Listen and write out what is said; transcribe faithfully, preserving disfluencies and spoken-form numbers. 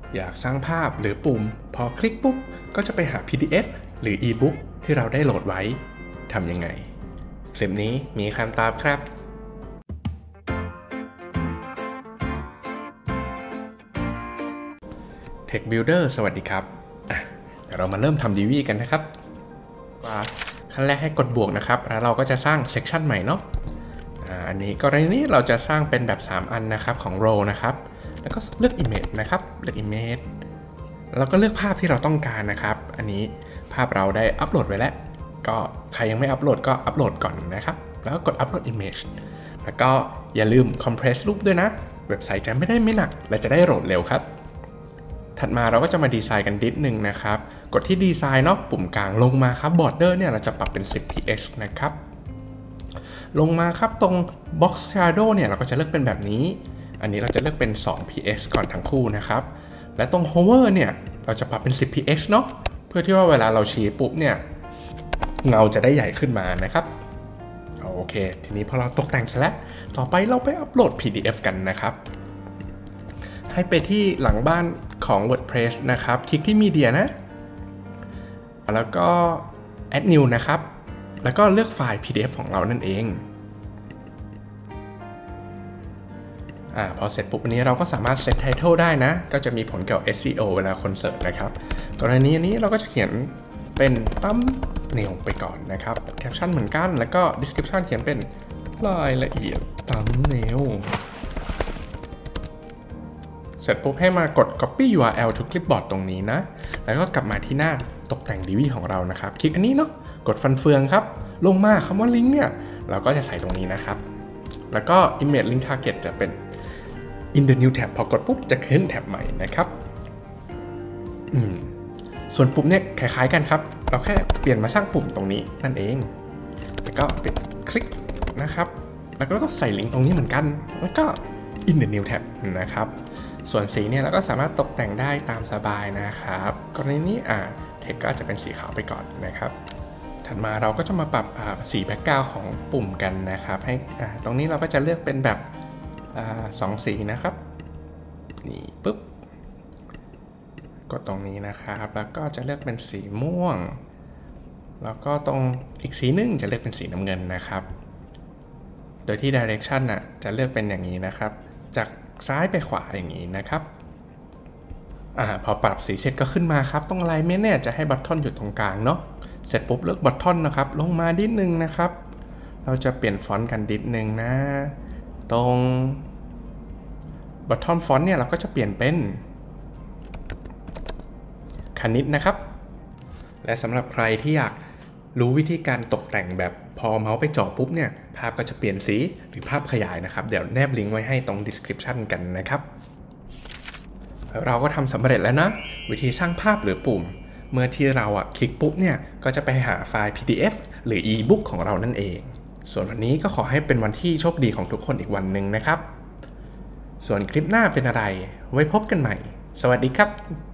อยากสร้างภาพหรือปุ่มพอคลิกปุ๊บก็จะไปหา พี ดี เอฟ หรือ อี-บุ๊ก ที่เราได้โหลดไว้ทำยังไงคลิปนี้มีคำตอบครับ Tech Builder สวัสดีครับเดี๋ยวเรามาเริ่มทำ ดี วี กันนะครับขั้นแรกให้กดบวกนะครับแล้วเราก็จะสร้าง section ใหม่เนาะอันนี้กรณีนี้เราจะสร้างเป็นแบบสามอันนะครับของ row นะครับแล้วก็เลือก image นะครับเลือก image แล้วก็เลือกภาพที่เราต้องการนะครับอันนี้ภาพเราได้อัปโหลดไว้แล้วก็ใครยังไม่อัปโหลดก็อัปโหลดก่อนนะครับแล้วก็กด upload image แล้วก็อย่าลืม compress รูปด้วยนะเว็บไซต์จะไม่ได้ไม่หนักและจะได้โหลดเร็วครับถัดมาเราก็จะมาดีไซน์กันนิดนึงนะครับกดที่ดีไซน์เนาะปุ่มกลางลงมาครับ border เนี่ยเราจะปรับเป็น สิบ พี เอ็กซ์ นะครับลงมาครับตรง box shadow เนี่ยเราก็จะเลือกเป็นแบบนี้อันนี้เราจะเลือกเป็น สอง พี เอ็กซ์ ก่อนทั้งคู่นะครับและตรง hover เนี่ยเราจะปรับเป็น สิบ พี เอ็กซ์ เนาะเพื่อที่ว่าเวลาเราชี้ปุ๊บเนี่ยเงาจะได้ใหญ่ขึ้นมานะครับโอเคทีนี้พอเราตกแต่งเสร็จแล้วต่อไปเราไปอัปโหลด พี ดี เอฟ กันนะครับให้ไปที่หลังบ้านของ WordPress นะครับคลิกที่ Media นะแล้วก็ Add New นะครับแล้วก็เลือกไฟล์ พี ดี เอฟ ของเรานั่นเองอ่าพอเสร็จปุ๊บอันนี้เราก็สามารถ Set Title ได้นะก็จะมีผลเกี่ยวกับ เอส อี โอ เวลาคนเสิร์ชนะครับกรณีนี้เราก็จะเขียนเป็นตั้มเนลไปก่อนนะครับแคปชั่นเหมือนกันแล้วก็ description เขียนเป็นรายละเอียดตั้มเนลเสร็จปุ๊บให้มากด copy ยู อาร์ แอล to clipboard ตรงนี้นะแล้วก็กลับมาที่หน้าตกแต่ง ดี วี ของเรานะครับคลิกอันนี้เนาะกดฟันเฟืองครับลงมาคำว่า link เนี่ยเราก็จะใส่ตรงนี้นะครับแล้วก็ image link target จะเป็น in the new tab พอกดปุ๊บจะขึ้นแท็บใหม่นะครับอืมส่วนปุ่มเนี่ยคล้ายๆกันครับเราแค่เปลี่ยนมาสร้างปุ่มตรงนี้นั่นเองแล้วก็ปิดคลิกนะครับแล้วก็ใส่ลิงก์ตรงนี้เหมือนกันแล้วก็ in the new tab นะครับส่วนสีเนี่ยเราก็สามารถตกแต่งได้ตามสบายนะครับกรณีนี้อ่าเทคก็จะเป็นสีขาวไปก่อนนะครับถัดมาเราก็จะมาปรับสีแบ็กกราวด์ของปุ่มกันนะครับให้ตรงนี้เราก็จะเลือกเป็นแบบสองสีนะครับนี่ปุ๊บกดตรงนี้นะครับแล้วก็จะเลือกเป็นสีม่วงแล้วก็ตรงอีกสีนึงจะเลือกเป็นสีน้ำเงินนะครับโดยที่ direction น่ะจะเลือกเป็นอย่างนี้นะครับจากซ้ายไปขวาอย่างนี้นะครับอ่าพอปรับสีเสร็จก็ขึ้นมาครับตรง alignment เนี่ยจะให้ button อยู่ตรงกลางเนาะเสร็จปุ๊บเลือก button นะครับลงมานิดนึงนะครับเราจะเปลี่ยนฟอนต์กันนิดนึงนะตรง button font เนี่ยเราก็จะเปลี่ยนเป็นคณิตนะครับและสำหรับใครที่อยากรู้วิธีการตกแต่งแบบพอเมาส์ไปจ่อปุ๊บเนี่ยภาพก็จะเปลี่ยนสีหรือภาพขยายนะครับเดี๋ยวแนบลิงก์ไว้ให้ตรง description กันนะครับเราก็ทำสำเร็จแล้วนะวิธีสร้างภาพหรือปุ่มเมื่อที่เราอ่ะคลิกปุ๊บเนี่ยก็จะไปหาไฟล์ พี ดี เอฟ หรือ อี-บุ๊ก ของเรานั่นเองส่วนวันนี้ก็ขอให้เป็นวันที่โชคดีของทุกคนอีกวันหนึ่งนะครับส่วนคลิปหน้าเป็นอะไรไว้พบกันใหม่สวัสดีครับ